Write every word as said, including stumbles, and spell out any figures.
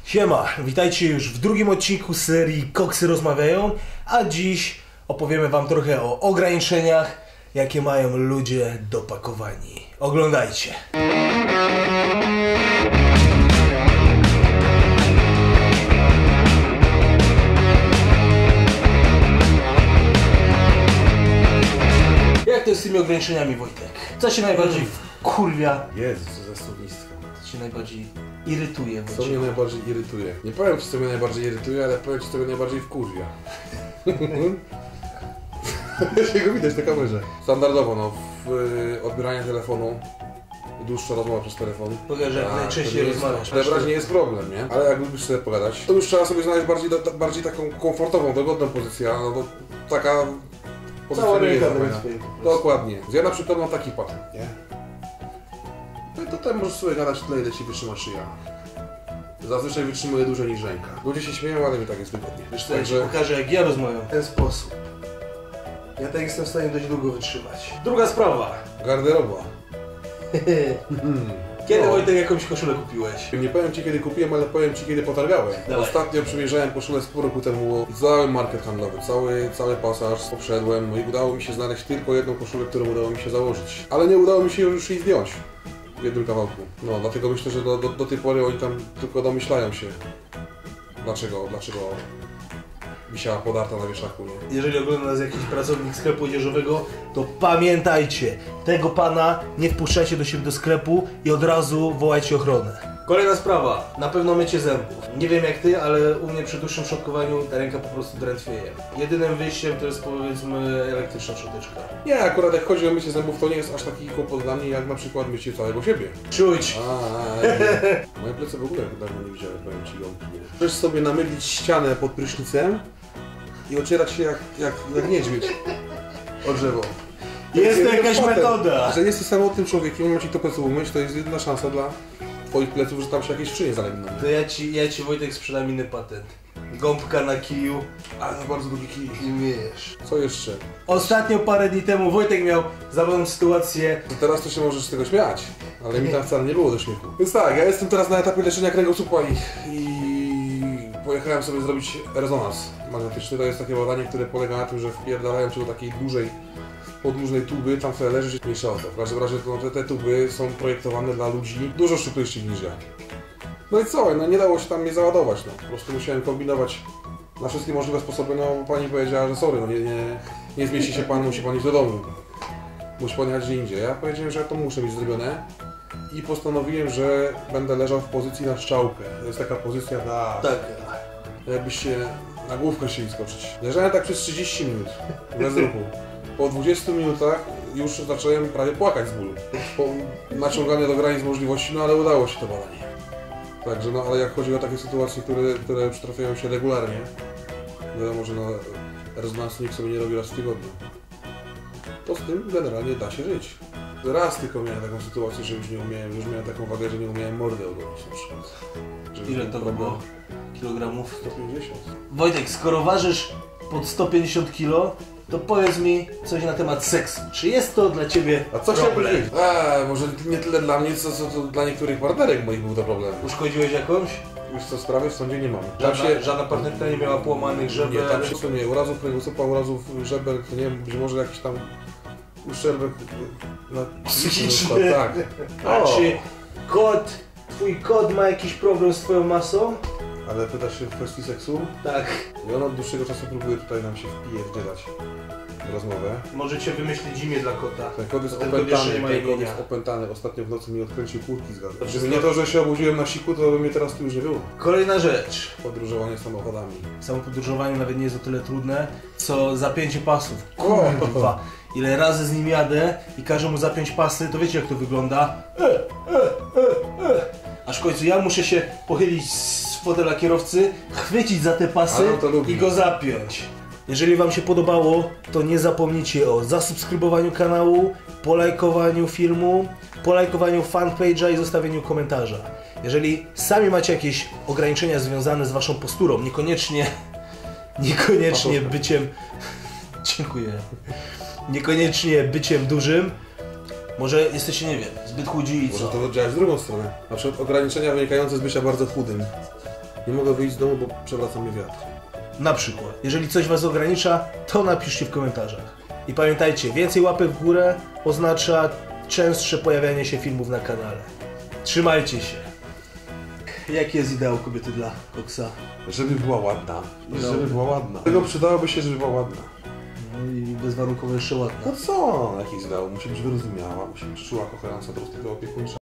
Siema, witajcie już w drugim odcinku serii Koksy rozmawiają, a dziś opowiemy wam trochę o ograniczeniach, jakie mają ludzie dopakowani. Oglądajcie! Jak to jest z tymi ograniczeniami, Wojtek? Co się najbardziej wkurwia? Jezu, co za słownictwo. Co się najbardziej irytuje? Co mnie najbardziej irytuje? Nie powiem ci, co mnie najbardziej irytuje, ale powiem ci, co mnie najbardziej wkurwia. się go widać na kamerze. Standardowo, no, w y, odbieraniu telefonu i dłuższa rozmowa przez telefon. Pokaż, jak najczęściej rozmawiasz. Odebrać nie jest problem, nie? Ale jak lubisz sobie pogadać, to już trzeba sobie znaleźć bardziej, do, bardziej taką komfortową, dogodną pozycję, no bo taka pozycja nie jest fajna. Dokładnie. Ja na przykład mam taki patent, nie? No to tutaj możesz sobie gadać tyle, ile ci wytrzyma szyja. Zazwyczaj wytrzymuje dłużej niż ręka. Ludzie się śmieją, ale mi tak jest wygodnie. Wiesz co, ja ci pokażę, jak ja rozmawiam w ten sposób. Ja tak jestem w stanie dość długo wytrzymać. Druga sprawa. Garderoba. Kiedy, no. Wojtek, jakąś koszulę kupiłeś? Nie powiem ci, kiedy kupiłem, ale powiem ci, kiedy potargałem. Dawaj. Ostatnio przymierzałem koszulę z pół roku temu. Cały market handlowy, cały, cały pasaż poprzedłem. No i udało mi się znaleźć tylko jedną koszulę, którą udało mi się założyć. Ale nie udało mi się już jej zdjąć. W jednym kawałku. No, dlatego myślę, że do, do, do tej pory oni tam tylko domyślają się, dlaczego, dlaczego wisiała podarta na wieszaku, nie? Jeżeli ogląda nas jakiś pracownik sklepu odzieżowego, to pamiętajcie, tego pana nie wpuszczajcie do siebie do sklepu i od razu wołajcie ochronę. Kolejna sprawa, na pewno mycie zębów. Nie wiem jak ty, ale u mnie przy dłuższym szczotkowaniu ta ręka po prostu drętwieje. Jedynym wyjściem to jest, powiedzmy, elektryczna szczoteczka. Nie, akurat jak chodzi o mycie zębów, to nie jest aż taki kłopot dla mnie, jak na przykład mycie całego siebie. Czuć! A, moje plecy w ogóle dawno nie widziałem, powiem ci, gąbki. Chcesz sobie namylić ścianę pod prysznicem i ocierać się jak, jak, jak niedźwiedź o drzewo. Jest to jakaś metoda! Że jesteś samotnym człowiekiem, mam ci to plecy umyć, to jest jedyna szansa dla twoich pleców, że tam się jakieś skrzynie zalegną. To ja ci, ja ci Wojtek sprzedam inny patent. Gąbka na kiju. A, no bardzo długi kij. I myjesz. Co jeszcze? Ostatnio parę dni temu Wojtek miał zabawną sytuację. To teraz to się możesz z tego śmiać, ale mi tam wcale nie było do śmiechu. Więc tak, ja jestem teraz na etapie leczenia kręgosłupa i, i pojechałem sobie zrobić rezonans magnetyczny. To jest takie badanie, które polega na tym, że wpierdalają cię do takiej dużej, podłużnej tuby, tam sobie leżysz i mniejsza o to. W każdym razie to, te, te tuby są projektowane dla ludzi dużo szczuplejszych niż ja. No i co? No nie dało się tam mnie załadować, no. Po prostu musiałem kombinować na wszystkie możliwe sposoby, no pani powiedziała, że sorry, no nie, nie, nie zmieści się pan, musi pan iść do domu. Musi pan jechać gdzie indziej. Ja powiedziałem, że ja to muszę mieć zrobione i postanowiłem, że będę leżał w pozycji na strzałkę. To jest taka pozycja dla... Tak. Jakbyście na główkę chcieli skoczyć. Leżałem tak przez trzydzieści minut, bez ruchu. Po dwudziestu minutach już zacząłem prawie płakać z bólu. Po naciąganiu do granic możliwości, no ale udało się to badanie. Także no, ale jak chodzi o takie sytuacje, które, które przytrafiają się regularnie, wiadomo, że no, rezonansu nikt sobie nie robi raz w tygodniu, to z tym generalnie da się żyć. Raz tylko miałem taką sytuację, że już nie umiałem, już miałem taką wagę, że nie umiałem mordy ogolić na przykład. Że Ile to było? Kilogramów? sto pięćdziesiąt. Wojtek, skoro ważysz pod sto pięćdziesiąt kilo, to powiedz mi coś na temat seksu. Czy jest to dla ciebie A co problem? chciałbyś wiedzieć? Eee, może nie tyle dla mnie, co, co to dla niektórych partnerek moich był to problem. Uszkodziłeś jakąś? Już co sprawy w sądzie nie mam. Tam Żadna, się... żadna partnerka nie miała połamanych żeber? Nie, tam się co nie, urazów kręgosłupa, urazów żeber, to nie wiem, być może jakiś tam uszczerbek na psychiczny. Tak. A czy kot, twój kot ma jakiś problem z twoją masą? Ale pytasz się w kwestii seksu? Tak. I on od dłuższego czasu próbuje tutaj nam się wpije, wdzielać rozmowę. Możecie wymyślić imię dla kota. Ten kot jest Ten opętany, nie ma ten kot imienia. jest opętany. Ostatnio w nocy mi odkręcił kurtki z gardła. To Gdyby wszystko- nie to, że się obudziłem na siku, to by mnie teraz tu już nie było. Kolejna rzecz. Podróżowanie samochodami. Samo podróżowanie nawet nie jest o tyle trudne, co zapięcie pasów. O! Kurwa, ile razy z nim jadę i każę mu zapiąć pasy, to wiecie jak to wygląda? E, e, e, e. Aż w końcu ja muszę się pochylić z fotela kierowcy, chwycić za te pasy Ale on to lubi. i go zapiąć. Jeżeli wam się podobało, to nie zapomnijcie o zasubskrybowaniu kanału, polajkowaniu filmu, polajkowaniu fanpage'a i zostawieniu komentarza. Jeżeli sami macie jakieś ograniczenia związane z waszą posturą, niekoniecznie, niekoniecznie byciem... Dziękuję. Niekoniecznie byciem dużym, może jesteście, nie wiem, zbyt chudzi i Może co? to działać w drugą stronę. Na przykład ograniczenia wynikające z bycia bardzo chudym. Nie mogę wyjść z domu, bo przewraca mnie wiatr. Na przykład. Jeżeli coś Was ogranicza, to napiszcie w komentarzach. I pamiętajcie, więcej łapek w górę oznacza częstsze pojawianie się filmów na kanale. Trzymajcie się. Jaki jest ideał kobiety dla Koksa? Żeby była ładna. No. Żeby była ładna. Tego przydałoby się, żeby była ładna. No i bezwarunkowo jeszcze ładna. No co? Jaki ideał? Musi być wyrozumiała, musi być czuła, kochająca, troskliwa, opiekuńcza.